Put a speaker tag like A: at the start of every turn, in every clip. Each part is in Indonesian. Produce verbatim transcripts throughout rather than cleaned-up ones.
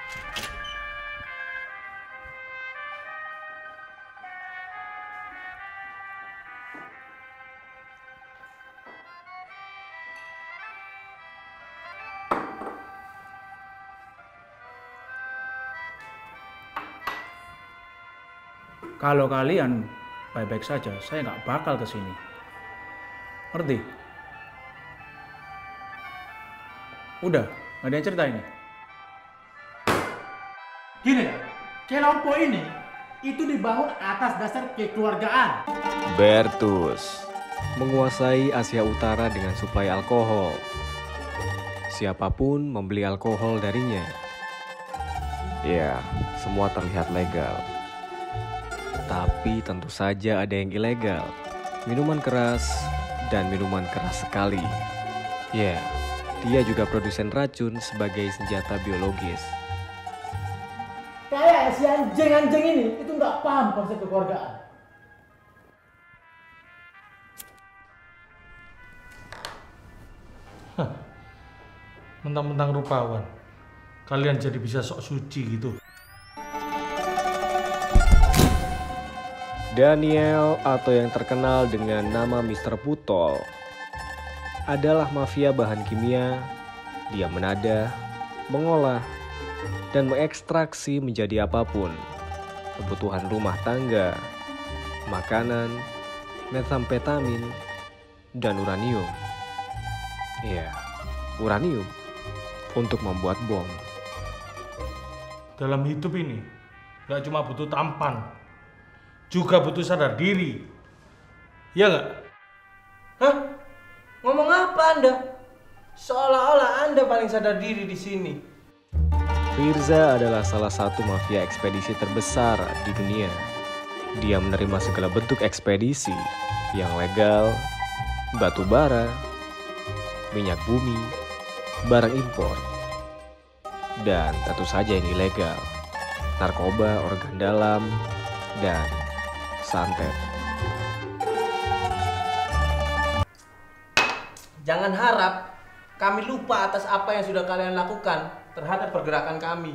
A: Kalau kalian baik-baik saja, saya nggak bakal kesini. Ngerti? Udah, nggak ada yang cerita ini.
B: Gini ya, kelompok ini itu dibangun atas dasar kekeluargaan.
C: Bertus menguasai Asia Utara dengan suplai alkohol. Siapapun membeli alkohol darinya. Ya, semua terlihat legal. Tapi tentu saja ada yang ilegal. Minuman keras dan minuman keras sekali. Ya, dia juga produsen racun sebagai senjata biologis.
B: Kayak si anjing-anjing ini itu nggak paham konsep kekeluargaan.
D: Hah. Mentang-mentang rupawan, kalian jadi bisa sok suci gitu.
C: Daniel atau yang terkenal dengan nama mister Putol adalah mafia bahan kimia. Dia menadah, mengolah, dan mengekstraksi menjadi apapun kebutuhan rumah tangga, makanan, metamfetamin, dan uranium. Iya, uranium untuk membuat bom.
D: Dalam hidup ini, gak cuma butuh tampan, juga butuh sadar diri. Iya nggak?
E: Hah? Ngomong apa Anda? Seolah-olah Anda paling sadar diri di sini.
C: Firza adalah salah satu mafia ekspedisi terbesar di dunia. Dia menerima segala bentuk ekspedisi yang legal, batu bara, minyak bumi, barang impor, dan tentu saja yang ilegal, narkoba, organ dalam, dan santet.
E: Jangan harap kami lupa atas apa yang sudah kalian lakukan terhadap pergerakan kami.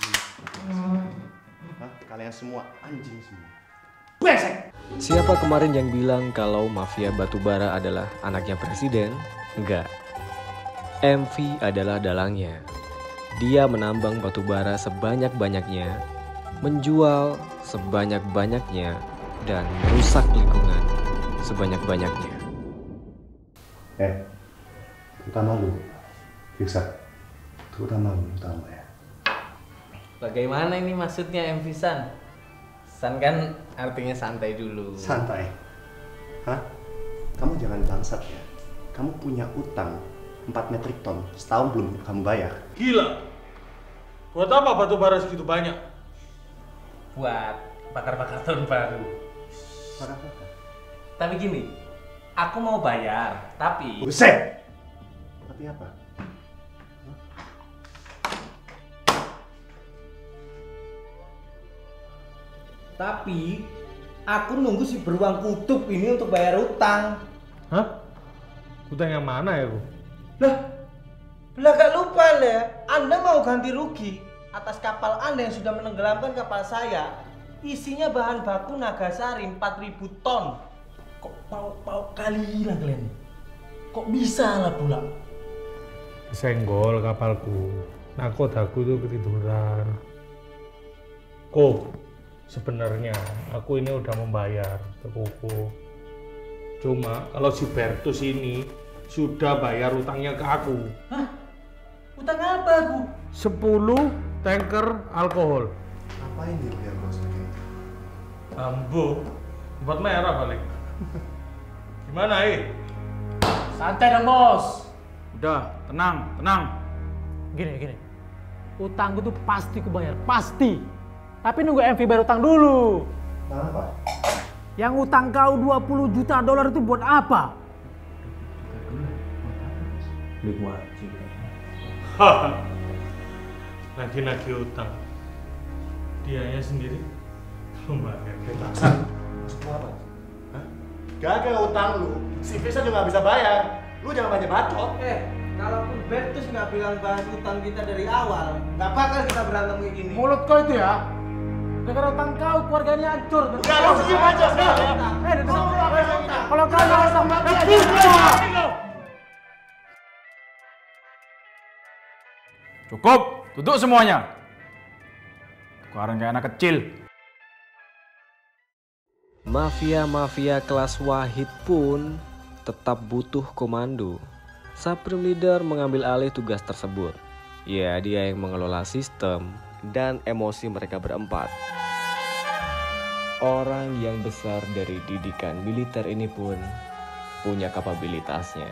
F: Hah? Kalian semua anjing semua.
B: Brengsek!
C: Siapa kemarin yang bilang kalau mafia batubara adalah anaknya presiden? Enggak. M V adalah dalangnya. Dia menambang batubara sebanyak-banyaknya, menjual sebanyak-banyaknya, dan merusak lingkungan sebanyak-banyaknya.
F: Eh, terutama lu, Fiksa. Terutama lu, terutama ya.
E: Bagaimana ini maksudnya M V San? San kan artinya santai dulu.
F: Santai? Hah? Kamu jangan bangsat ya. Kamu punya utang empat metrik ton, setahun belum kamu bayar.
D: Gila. Buat apa batu bara segitu banyak?
E: Buat bakar-bakar tahun baru.
F: Bakar-bakar?
E: Tapi gini, aku mau bayar, tapi...
F: Buset! Tapi apa? Hah?
E: Tapi, aku nunggu si beruang kutub ini untuk bayar utang.
D: Hah? Utang yang mana ya, Bu?
E: Lah, lah gak lupa ya, Anda mau ganti rugi atas kapal Anda yang sudah menenggelamkan kapal saya. Isinya bahan baku Nagasari empat ribu ton. Kok pau-pau kali lah kalian? Kok bisa lah pula?
D: Senggol kapalku. Nakodaku itu ketiduran. Kok sebenarnya aku ini udah membayar ke Koko. Cuma kalau si Bertus ini sudah bayar utangnya ke aku.
E: Hah? Utang apa aku?
D: sepuluh tanker alkohol.
F: Ngapain dia biar bos kayak gitu?
D: Ambo, buat merah balik. Gimana, eh?
B: Santai dong bos.
A: Udah, tenang, tenang.
B: Gini, gini. Utangku tuh pasti kubayar, pasti. Tapi nunggu M V bayar utang dulu.
F: Kenapa?
B: Yang utang kau dua puluh juta dolar itu buat apa?
A: Beli wajib.
D: Nagih-nagih utang. Dianya sendiri membayar kita.
F: Maksud lu apa? Hah? Gagal utang lu, si Visa juga gak bisa bayar. Lu jangan banyak bacot.
E: Eh, Kalaupun Bertus nggak bilang bahas utang kita dari awal, nggak bakal kita berantem kayak gini.
B: Mulut kau itu ya. Gara-gara utang kau keluarga ini hancur.
F: Udah, lu senyum aja sekarang.
B: Eh, kalau kau nggak sama
A: Cukup, duduk semuanya. Sekarang kayak anak kecil.
C: Mafia-mafia kelas Wahid pun tetap butuh komando. Supreme Leader mengambil alih tugas tersebut. Ya, dia yang mengelola sistem dan emosi mereka berempat. Orang yang besar dari didikan militer ini pun punya kapabilitasnya.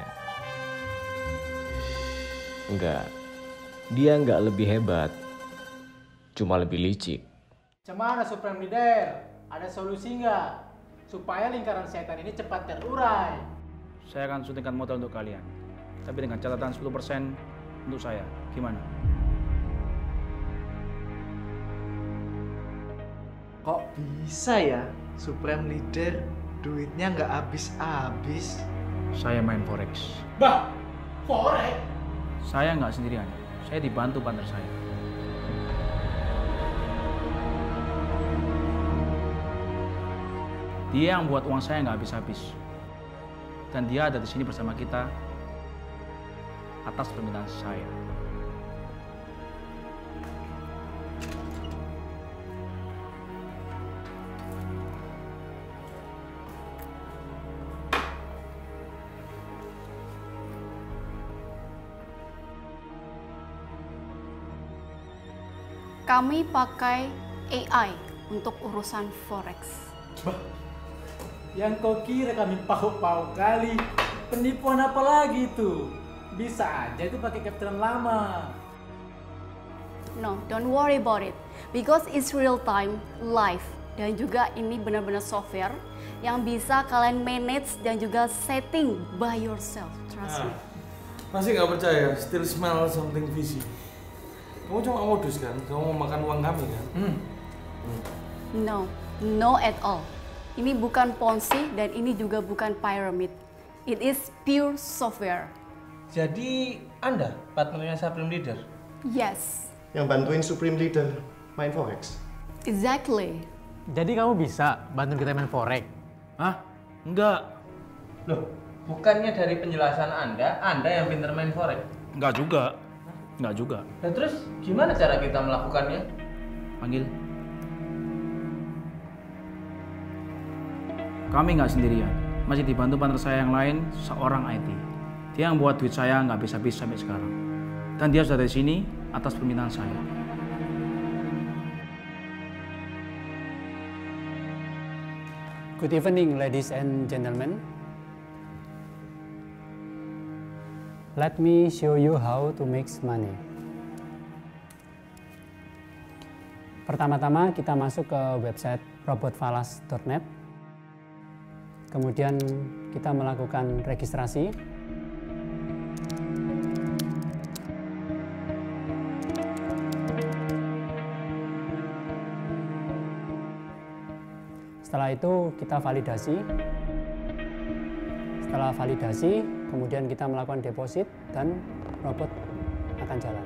C: Enggak, dia enggak lebih hebat, cuma lebih licik.
B: Gimana Supreme Leader? Ada solusi nggak? Supaya lingkaran setan ini cepat terurai.
A: Saya akan suntikan modal untuk kalian. Tapi dengan catatan sepuluh persen untuk saya. Gimana?
G: Kok bisa ya Supreme Leader duitnya nggak habis-habis?
A: Saya main forex.
B: Bah, forex?
A: Saya nggak sendirian. Saya dibantu partner saya. Dia yang buat uang saya nggak habis-habis. Dan dia ada di sini bersama kita atas permintaan saya.
H: Kami pakai A I untuk urusan forex.
B: Yang kau kira kami pahuk-pahuk kali? Penipuan apa lagi itu? Bisa aja itu pakai captain lama.
H: No, don't worry about it. Because it's real time, live. Dan juga ini benar-benar software yang bisa kalian manage dan juga setting by yourself. Trust me.
D: Masih nggak percaya? Still smell something fishy. Kamu cuma modus kan? Kamu mau makan uang kami kan?
B: Hmm.
D: Hmm.
H: No, no at all. Ini bukan Ponzi dan ini juga bukan pyramid. It is pure software.
E: Jadi Anda partnernya Supreme Leader?
H: Yes,
F: Yang bantuin Supreme Leader main forex.
H: exactly.
B: Jadi kamu bisa bantu kita main forex?
A: Hah? Enggak.
E: Loh, bukannya dari penjelasan Anda, Anda yang pinter main forex?
A: Enggak juga. Enggak juga.
E: Nah terus gimana cara kita melakukannya?
A: Panggil. Kami nggak sendirian, masih dibantu partner saya yang lain, seorang I T. Dia yang buat duit saya nggak habis-habis sampai sekarang. Dan dia sudah dari sini atas permintaan saya.
I: Good evening, ladies and gentlemen. Let me show you how to make money. Pertama-tama kita masuk ke website robotfalas dot net. Kemudian kita melakukan registrasi. Setelah itu kita validasi. Setelah validasi, kemudian kita melakukan deposit dan robot akan jalan.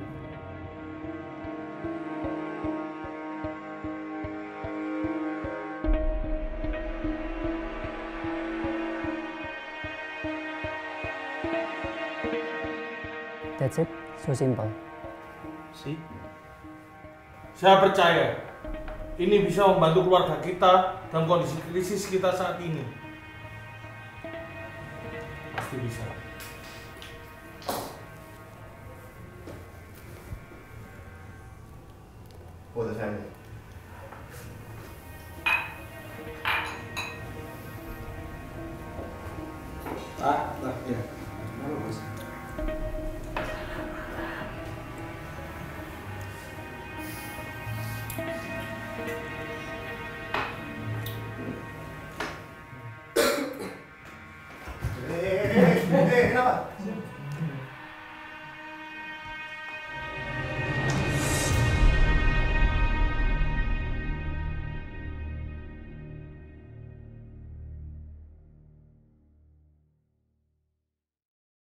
I: That's it, so simple.
A: Si?
D: Saya percaya ini bisa membantu keluarga kita dalam kondisi krisis kita saat ini. Pasti bisa.
F: Foto saya.
D: Ah, nah, ya.